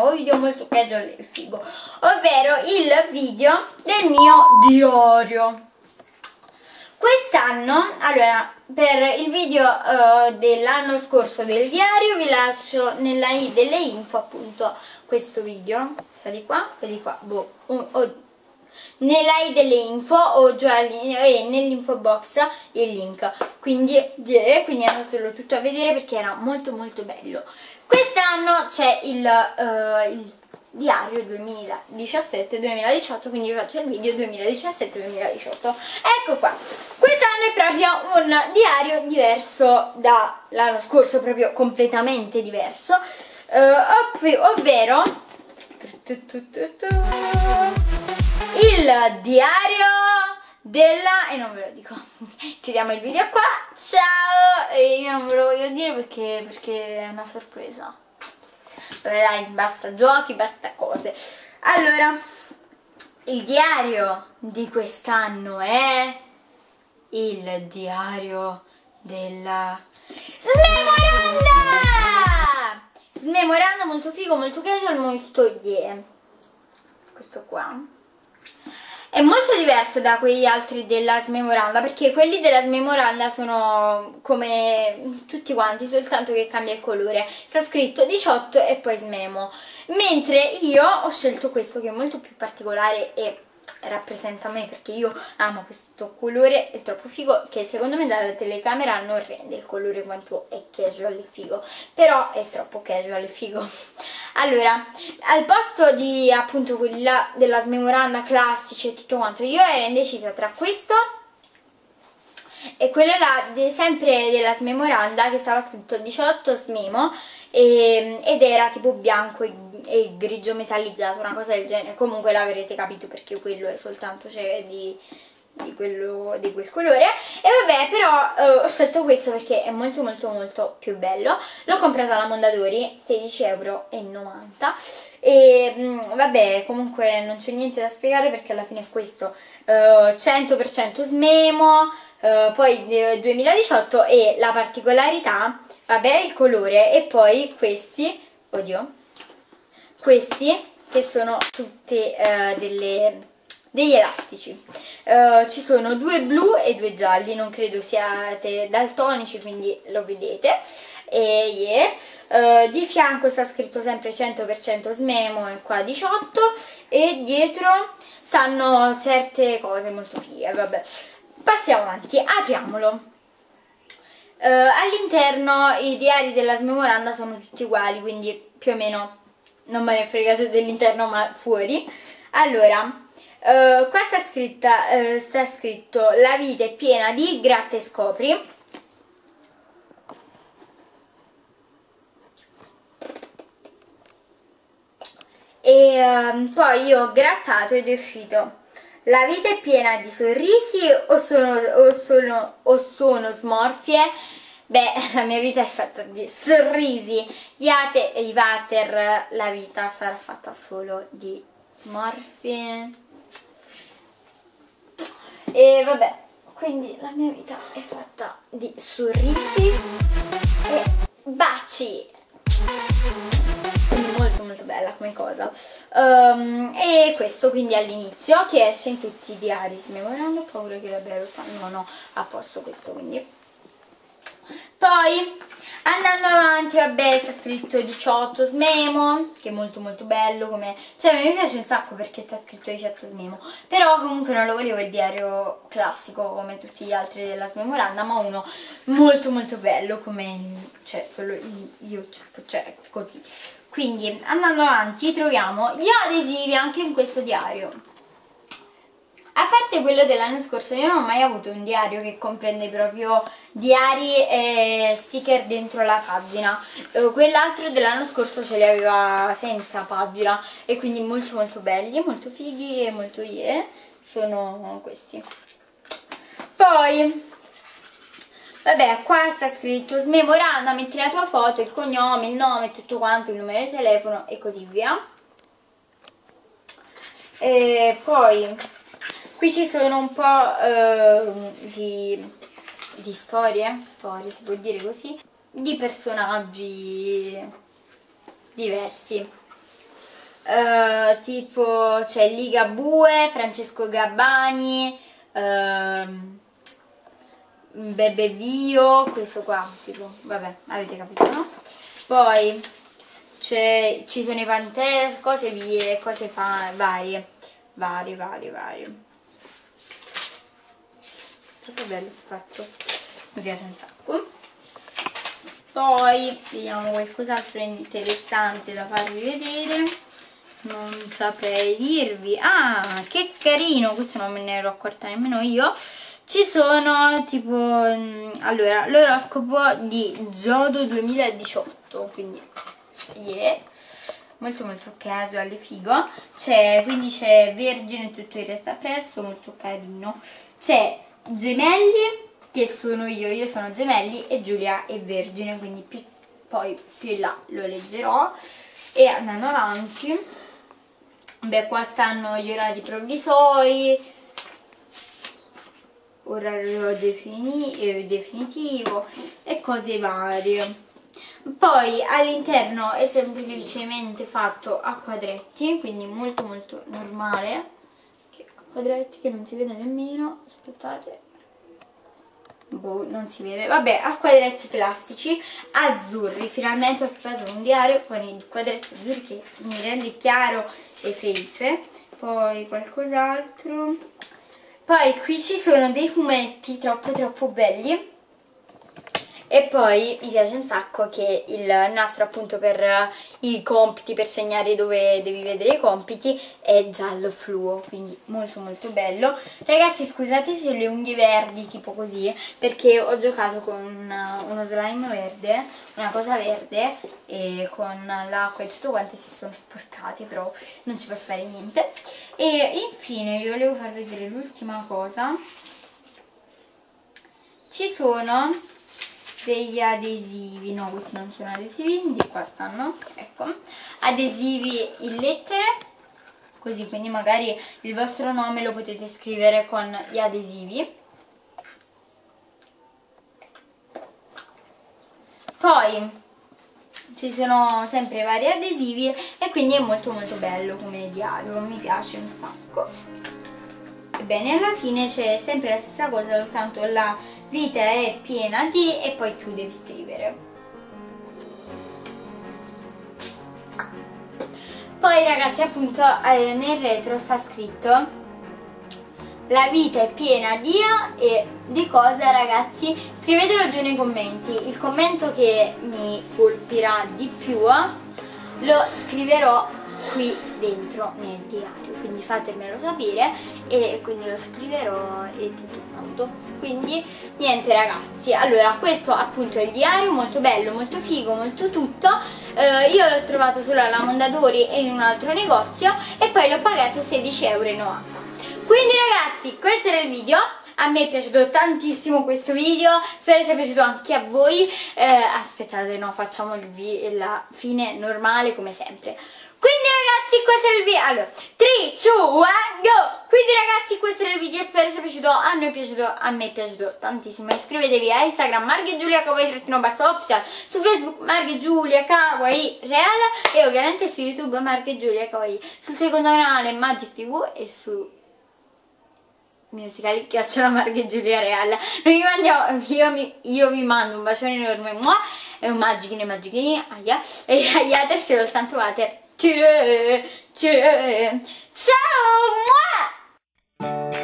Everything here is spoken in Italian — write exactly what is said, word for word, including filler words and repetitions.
nuovo video molto casual e figo, ovvero il video del mio diario. Quest'anno, allora, per il video uh, dell'anno scorso del diario vi lascio nella i delle info appunto questo video, sta di qua, di qua, boh, oh, oh. Nella i delle info o già eh, nell'info box il link, quindi, yeah, quindi andatelo tutto a vedere perché era molto molto bello. Quest'anno c'è il, uh, il diario duemiladiciassette duemiladiciotto, quindi vi faccio il video duemiladiciassette duemiladiciotto. Ecco qua, quest'anno è proprio un diario diverso dall'anno scorso, proprio completamente diverso, uh, ovvero il diario della... e non ve lo dico, chiudiamo il video qua, ciao, e io non ve lo voglio dire perché, perché è una sorpresa. Vabbè dai, basta giochi, basta cose. Allora, il diario di quest'anno è il diario della Smemoranda! Smemoranda, molto figo, molto casual, molto yeah. Questo qua è molto diverso da quegli altri della Smemoranda, perché quelli della Smemoranda sono come tutti quanti, soltanto che cambia il colore. Sta scritto diciotto e poi Smemo. Mentre io ho scelto questo che è molto più particolare e rappresenta me, perché io amo questo colore, è troppo figo, che secondo me dalla telecamera non rende il colore quanto è casual e figo, però è troppo casual e figo. Allora, al posto di appunto quelli là della Smemoranda classici e tutto quanto, io ero indecisa tra questo e quello là de, sempre della Smemoranda, che stava scritto diciotto Smemo e, ed era tipo bianco e, e grigio metallizzato, una cosa del genere. Comunque l'avrete capito perché quello è soltanto, cioè, di, di, quello, di quel colore. E vabbè, però eh, ho scelto questo perché è molto molto molto più bello. L'ho comprata alla Mondadori, sedici e novanta euro. E mh, vabbè, comunque non c'è niente da spiegare perché alla fine è questo, uh, cento per cento Smemo. Uh, poi eh, duemiladiciotto, e la particolarità, vabbè, il colore, e poi questi, oddio, questi che sono tutti uh, delle, degli elastici. Uh, ci sono due blu e due gialli, non credo siate daltonici, quindi lo vedete. E yeah. uh, di fianco sta scritto sempre cento per cento Smemo e qua diciotto, e dietro stanno certe cose molto fighe, vabbè. Passiamo avanti, apriamolo. Uh, all'interno i diari della Smemoranda sono tutti uguali, quindi più o meno non me ne frega su dell'interno ma fuori. Allora, uh, qua sta, scritta, uh, sta scritto la vita è piena di gratta e scopri. E uh, poi io ho grattato ed è uscito: la vita è piena di sorrisi o sono, o sono, o sono smorfie? Beh, la mia vita è fatta di sorrisi. Iate e Vater, la vita sarà fatta solo di smorfie. E vabbè, quindi la mia vita è fatta di sorrisi e baci. Molto molto bella come cosa. Um, e questo quindi all'inizio, che esce in tutti i diari Smemoranda. Ho paura che l'abbia rotta, no no, a posto questo, quindi. Poi andando avanti, vabbè, sta scritto diciotto Smemo, che è molto molto bello, come, cioè mi piace un sacco perché sta scritto diciotto Smemo, però comunque non lo volevo il diario classico come tutti gli altri della Smemoranda, ma uno molto molto bello come, cioè, solo io, cioè così. Quindi andando avanti troviamo gli adesivi anche in questo diario. A parte quello dell'anno scorso, io non ho mai avuto un diario che comprende proprio diari e sticker dentro la pagina. Uh, quell'altro dell'anno scorso ce li aveva senza pagina e quindi molto molto belli, molto fighi e molto yeah, sono questi. Poi, vabbè, qua sta scritto Smemoranda, metti la tua foto, il cognome, il nome, tutto quanto, il numero di telefono e così via. E poi qui ci sono un po' uh, di, di storie, storie si può dire così, di personaggi diversi. uh, tipo c'è Ligabue, Francesco Gabbani, uh, Bebevio, questo qua, tipo, vabbè, avete capito, no? Poi ci sono i Pantera, cose vie, cose fa, varie, varie, varie, varie. Troppo bello questo fatto, mi piace un sacco. Poi vediamo qualcos'altro interessante da farvi vedere, non saprei dirvi. Ah, che carino, questo non me ne ero accorta nemmeno io. Ci sono tipo, allora, l'oroscopo di Giotto duemiladiciotto, quindi yeah, molto molto casual e figo. C'è, quindi c'è Vergine, tutto il resto appresso, molto carino. C'è Gemelli, che sono io, io sono Gemelli, e Giulia è Vergine, quindi più, poi più in là lo leggerò. E andando avanti, beh, qua stanno gli orari provvisori, orario defini eh, definitivo e cose varie. Poi all'interno è semplicemente fatto a quadretti, quindi molto molto normale, che a quadretti che non si vede nemmeno, aspettate, boh, non si vede, vabbè, a quadretti classici azzurri. Finalmente ho trovato un diario con i quadretti azzurri che mi rende chiaro e felice. Poi qualcos'altro. Poi qui ci sono dei fumetti troppo troppo belli. E poi mi piace un sacco che il nastro appunto per i compiti, per segnare dove devi vedere i compiti, è giallo fluo, quindi molto molto bello. Ragazzi, scusate se ho le unghie verdi tipo così, perché ho giocato con uno slime verde, una cosa verde, e con l'acqua e tutto quanto si sono sporcati, però non ci posso fare niente. E infine vi volevo far vedere l'ultima cosa. Ci sono degli adesivi, no, questi non sono adesivi, di qua stanno, ecco, adesivi in lettere, così, quindi magari il vostro nome lo potete scrivere con gli adesivi. Poi ci sono sempre vari adesivi e quindi è molto molto bello come diario, mi piace un sacco. Ebbene, alla fine c'è sempre la stessa cosa, soltanto la vita è piena di, e poi tu devi scrivere. Poi ragazzi, appunto, eh, nel retro sta scritto: la vita è piena di, e di cosa, ragazzi? Scrivetelo giù nei commenti. Il commento che mi colpirà di più lo scriverò qui dentro nel diario, quindi fatemelo sapere e quindi lo scriverò e tutto quanto. Quindi niente ragazzi, allora questo appunto è il diario, molto bello, molto figo, molto tutto. eh, io l'ho trovato solo alla Mondadori e in un altro negozio e poi l'ho pagato sedici e novanta euro. Quindi ragazzi, questo era il video. A me è piaciuto tantissimo questo video, spero sia piaciuto anche a voi. eh, aspettate, no, facciamo il la fine normale come sempre. Quindi ragazzi, questo era il video. Allora, tre, due, uno, go! Quindi ragazzi, questo era il video, spero sia piaciuto. A noi è piaciuto, a me è piaciuto tantissimo. Iscrivetevi a Instagram Marghegiulia Kawaii trattino basso official, su Facebook Marghegiulia Kawaii Real e ovviamente su YouTube Marghegiulia Kawaii, sul secondo canale Magic tivù e su Musical.ly chiacciala Marghegiulia Real. Noi vi mandiamo, io, mi, io vi mando un bacione enorme, mua, e un magichine magichini, aia, e agli altri soltanto water. Ciao, ciao, mua!